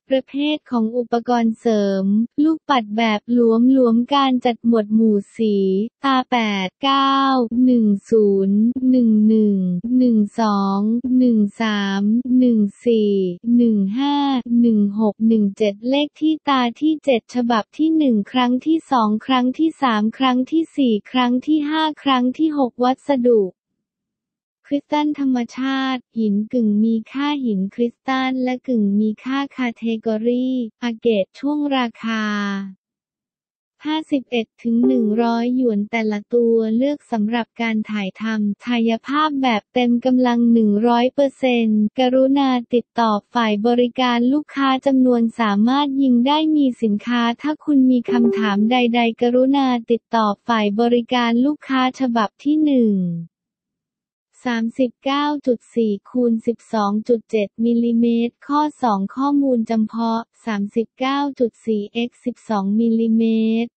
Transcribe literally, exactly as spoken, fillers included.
ประเภทของอุปกรณ์เสริม ลูกปัดแบบหลวมๆการจัดหมวดหมู่สี ตา แปด เก้า หนึ่ง ศูนย์ หนึ่ง หนึ่ง หนึ่ง สอง หนึ่ง สาม หนึ่ง สี่ หนึ่ง ห้า หนึ่ง หก หนึ่ง เจ็ด เลขที่ตาที่ เจ็ด ฉบับที่ หนึ่ง ครั้งที่ สอง ครั้งที่ สาม ครั้งที่ สี่ ครั้งที่ ห้า ครั้งที่ หก วัสดุคริสตัลธรรมชาติ หินกึ่งมีค่าหินคริสตัลและกึ่งมีค่าคาเทกอรีอาเกตช่วงราคา ห้าสิบเอ็ดถึงหนึ่งร้อย หยวนแต่ละตัวเลือกสำหรับการถ่ายทำฉายภาพแบบเต็มกำลัง หนึ่งร้อยเปอร์เซ็นต์ กรุณาติดต่อฝ่ายบริการลูกค้าจำนวนสามารถยิงได้มีสินค้าถ้าคุณมีคำถามใดๆกรุณาติดต่อฝ่ายบริการลูกค้าฉบับที่ หนึ่ง สามสิบเก้าจุดสี่ คูณ สิบสองจุดเจ็ด มิลลิเมตรข้อ สอง ข้อมูลจำเพาะ สามสิบเก้าจุดสี่ เอ็กซ์ สิบสอง มิลลิเมตร